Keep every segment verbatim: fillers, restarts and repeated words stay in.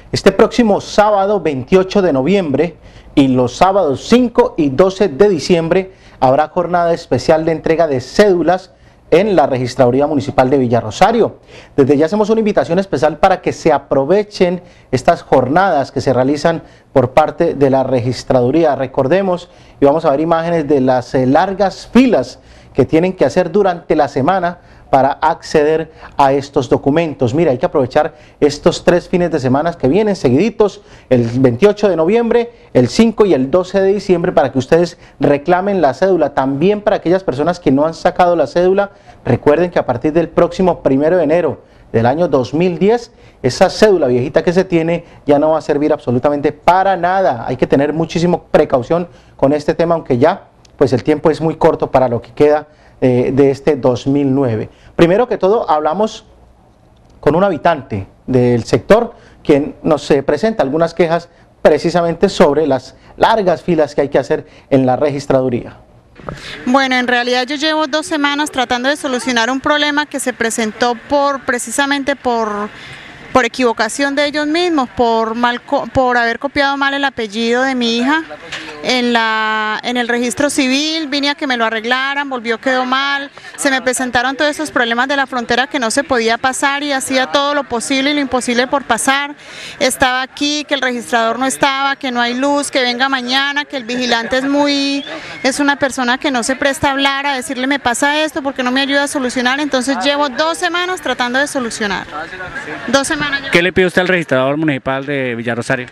Este próximo sábado veintiocho de noviembre y los sábados cinco y doce de diciembre habrá jornada especial de entrega de cédulas en la Registraduría Municipal de Villarrosario. Desde ya hacemos una invitación especial para que se aprovechen estas jornadas que se realizan por parte de la Registraduría. Recordemos, y vamos a ver imágenes de las eh, largas filas que tienen que hacer durante la semana para acceder a estos documentos. Mira, hay que aprovechar estos tres fines de semana que vienen seguiditos, el veintiocho de noviembre, el cinco y el doce de diciembre, para que ustedes reclamen la cédula. También para aquellas personas que no han sacado la cédula, recuerden que a partir del próximo primero de enero del año dos mil diez, esa cédula viejita que se tiene ya no va a servir absolutamente para nada. Hay que tener muchísima precaución con este tema, aunque ya pues el tiempo es muy corto para lo que queda Eh, de este dos mil nueve. Primero que todo hablamos con un habitante del sector quien nos eh, presenta algunas quejas precisamente sobre las largas filas que hay que hacer en la registraduría. Bueno, en realidad yo llevo dos semanas tratando de solucionar un problema que se presentó por precisamente por por equivocación de ellos mismos, por mal por haber copiado mal el apellido de mi hija en la en el registro civil. Vine a que me lo arreglaran, volvió, quedó mal, se me presentaron todos esos problemas de la frontera que no se podía pasar y hacía todo lo posible y lo imposible por pasar. Estaba aquí, que el registrador no estaba, que no hay luz, que venga mañana, que el vigilante es muy es una persona que no se presta a hablar, a decirle me pasa esto porque no me ayuda a solucionar. Entonces llevo dos semanas tratando de solucionar. Dos semanas. ¿Qué le pide usted al registrador municipal de Villarrosario?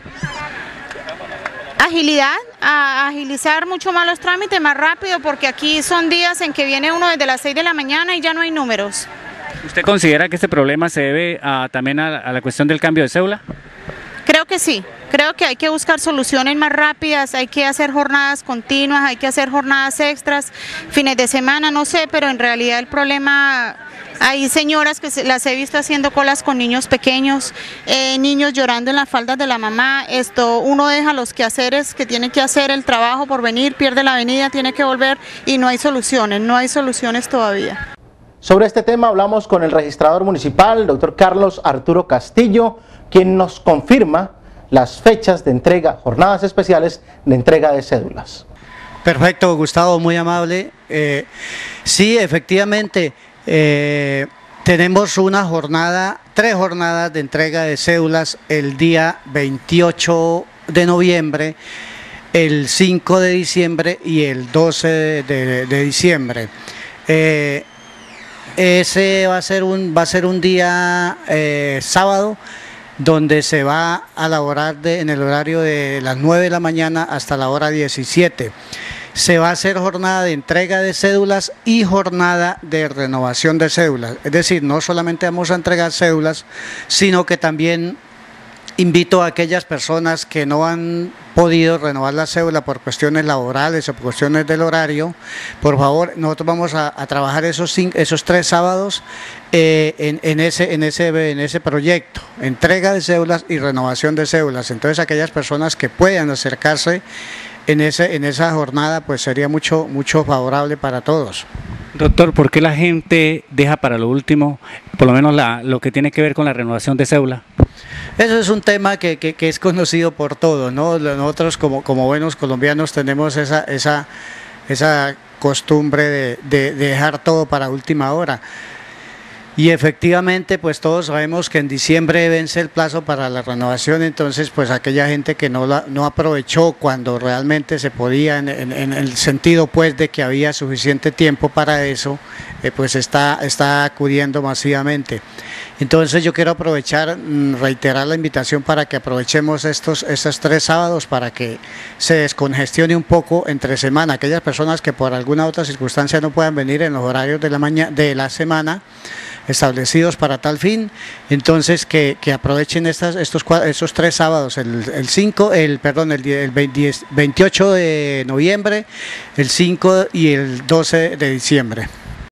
Agilidad, a agilizar mucho más los trámites, más rápido, porque aquí son días en que viene uno desde las seis de la mañana y ya no hay números. ¿Usted considera que este problema se debe a, también a, a la cuestión del cambio de cédula? Creo que sí, creo que hay que buscar soluciones más rápidas, hay que hacer jornadas continuas, hay que hacer jornadas extras, fines de semana, no sé, pero en realidad el problema... Hay señoras que las he visto haciendo colas con niños pequeños, eh, niños llorando en las faldas de la mamá. Esto, uno deja los quehaceres que tiene que hacer, el trabajo por venir, pierde la avenida, tiene que volver y no hay soluciones, no hay soluciones todavía. Sobre este tema hablamos con el registrador municipal, el doctor Carlos Arturo Castillo, quien nos confirma las fechas de entrega, jornadas especiales de entrega de cédulas. Perfecto, Gustavo, muy amable. Eh, sí, efectivamente, Eh, tenemos una jornada, tres jornadas de entrega de cédulas el día veintiocho de noviembre, el cinco de diciembre y el doce de, de, de diciembre. Eh, ese va a ser un, va a ser un día eh, sábado, donde se va a laborar de, en el horario de las nueve de la mañana hasta la hora diecisiete. Se va a hacer jornada de entrega de cédulas y jornada de renovación de cédulas. Es decir, no solamente vamos a entregar cédulas, sino que también invito a aquellas personas que no han podido renovar la cédula por cuestiones laborales o por cuestiones del horario. Por favor, nosotros vamos a, a trabajar esos, cinco, esos tres sábados eh, en, en, ese, en, ese, en ese proyecto, entrega de cédulas y renovación de cédulas. Entonces, aquellas personas que puedan acercarse en, ese, en esa jornada, pues sería mucho, mucho favorable para todos. Doctor, ¿por qué la gente deja para lo último, por lo menos la, lo que tiene que ver con la renovación de cédula? Eso es un tema que, que, que es conocido por todos, ¿no? Nosotros como, como buenos colombianos tenemos esa, esa, esa costumbre de, de, de dejar todo para última hora. Y efectivamente, pues todos sabemos que en diciembre vence el plazo para la renovación, entonces pues aquella gente que no, la, no aprovechó cuando realmente se podía, en, en, en el sentido pues de que había suficiente tiempo para eso, eh, pues está, está acudiendo masivamente. Entonces yo quiero aprovechar, reiterar la invitación para que aprovechemos estos, estos tres sábados para que se descongestione un poco entre semana. Aquellas personas que por alguna otra circunstancia no puedan venir en los horarios de la, mañana, de la semana, establecidos para tal fin, entonces que, que aprovechen estas, estos, estos tres sábados, el, el cinco, el perdón, el, el veintiocho de noviembre, el cinco y el doce de diciembre.